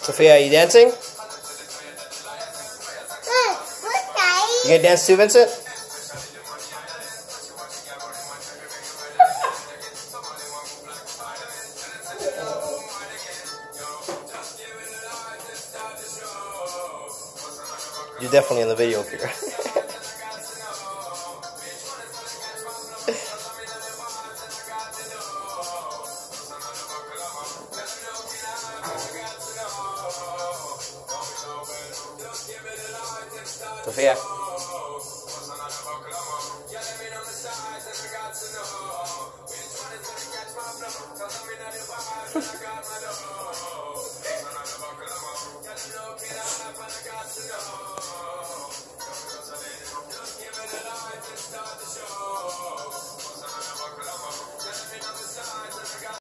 Sophia, are you dancing? You gonna dance too, Vincent? You're definitely in the video here. Sophia.